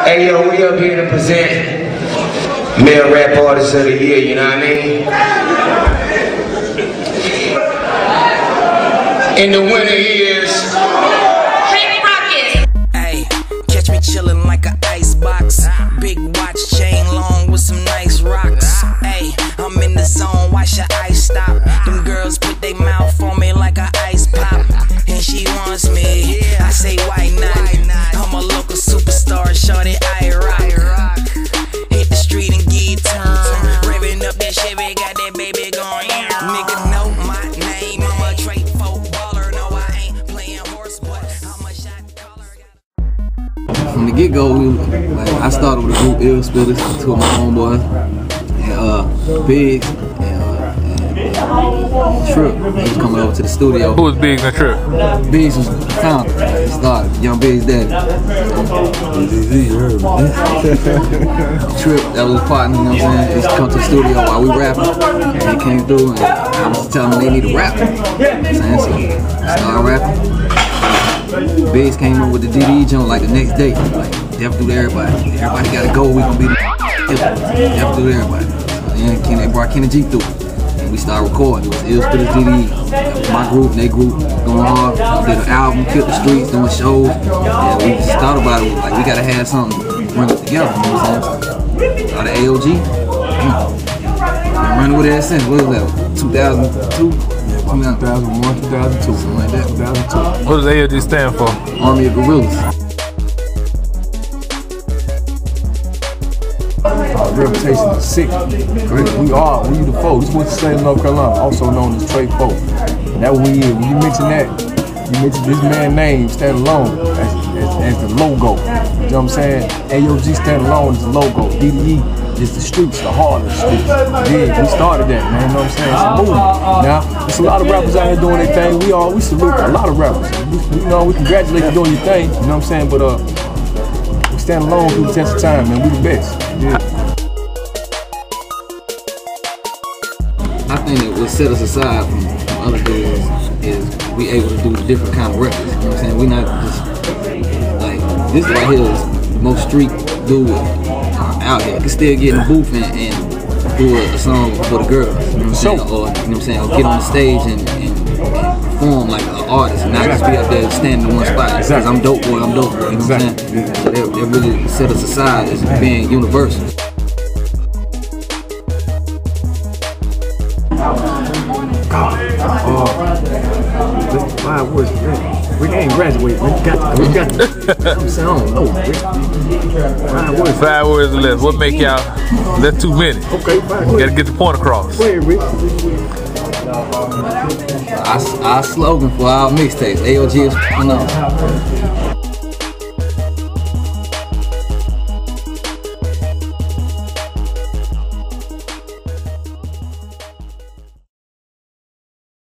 Hey yo, we up here to present Male Rap Artist of the Year, you know what I mean? And the winner is Ruckus. Hey, catch me chillin' like an icebox. Big watch chain long with some nice rocks. Hey, I'm in the zone, watch your ice stop. Them girls put their mouth on me like an ice pop. And she wants me, I say why not? I'm a local superstar, shorty I rock. Hit the street and get turned. Revving up that Chevy, got that baby going. Nigga know my name, I'm a trait folk baller. No, I ain't playing horse, but I'm a shot caller. From the get-go, I started with a group, Ill Spitters, two of my homeboys, and Biggs and Trip. He was coming over to the studio. Who was Biggs and Trip? Biggs was the founder. He started, Young Biggs' daddy. Trip, that was his partner, you know what I'm saying? He used to come to the studio while we rapping, and he came through, and I was telling them they need to rap. You know what I'm saying? So I started rapping. Biggs came up with the DDE joint like the next day, like deaf through to everybody. Everybody gotta go, we gonna be the deaf through to everybody. So then they brought Kenney G through, and we started recording. It was Ill Spitters DDE. That was my group and their group going hard. Did an album, killed the streets, doing shows. And we just thought about it, like we gotta have something to bring it together. You know what I'm saying? Out of A.O.G. Been running with it ever since. What was that? 2002. 2001, 2002, something like that, 2002. What does A.O.G stand for? Army of Gorillas. Our reputation is sick. We the foe. This was the state of North Carolina, also known as Trey Folk. That what we is. When you mention that, you mention this man's name stand alone as the logo. You know what I'm saying? A.O.G stand alone as the logo. DDE is the streets, the heart of the streets. Yeah, we started that, man. You know what I'm saying? It's a movement. Now, there's a lot of rappers out here doing their thing. We salute a lot of rappers. We congratulate you doing your thing. You know what I'm saying? But we stand alone through the test of time, man. We the best. Yeah. I think that what set us aside from other dudes is we able to do different kind of records. You know what I'm saying? We not just like this right here is the most street dude out here. You can still get in the booth and do a song for the girls. You know what I'm saying? Or you know what I'm saying? Or get on the stage and perform like an artist and not just be up there standing in one spot. Because I'm dope boy, I'm dope boy. You know what I'm saying? So that really set us aside as being universal. That's 5 words, man. We ain't graduated, man. We got to. I'm saying, I don't know, man. 5 words. 5 words or less. What make y'all? That's too many. Okay, fine. You gotta get the point across. Go ahead, Rick. Our slogan for our mixtapes, A.O.G is f***ing on.